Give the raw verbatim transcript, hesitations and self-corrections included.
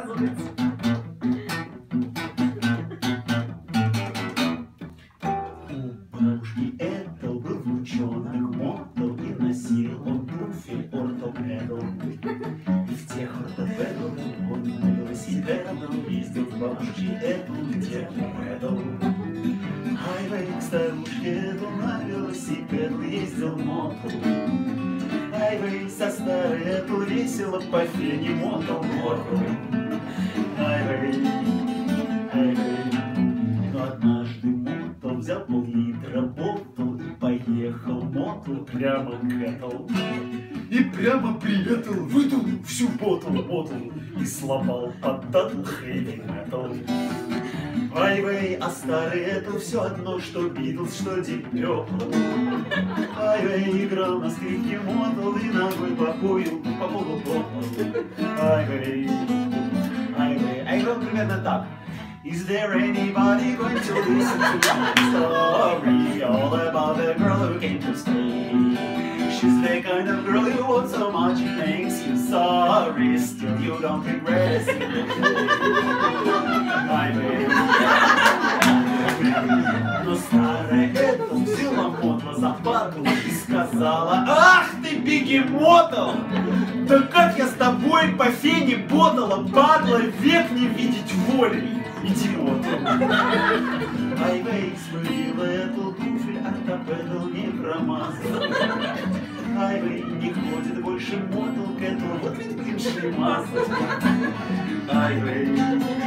оказывается. У бабушки Этел был внучонок Мотл, и носил он туфель ортопедл. И в тех ортопедл он на велосипедал ездил к бабушке Этел, где педал. Ай-вей, к старушке Этел на велосипед ездил Мотл. Ай-вей, со старой Этел весело по фене мотал Мотл. Ай-вей, ай-вей. Но однажды Мотл взял пол-литра ботл и поехал Мотл прямо к Этел. И прямо при Этел выдул всю ботл мотл и сломал под датл хэви метал. Ай-вей, а старый Этел все одно, что Битлз, что Дип Перпл. Ай-вей, играл на скрипке Мотл и ногой по полу, по полу ботл. Ай-вей, ай-вей, а играл примерно так. Is there anybody going to listen to my story all about the girl who came to stay? She's the kind of girl you want so much it makes you sorry. Still you don't regret it. Но старая Этел взяла Мотла за падлу и сказала: ах ты, бегемотл! Да как я с тобой по фене ботала, падла, век не видеть воли, идиот! Ай-вей, смылила Этел туфель, ортопедл не промазал. Ай-вей, не ходит больше Мотл к Этел, вот ведь блин шлемазл. Ай-вей.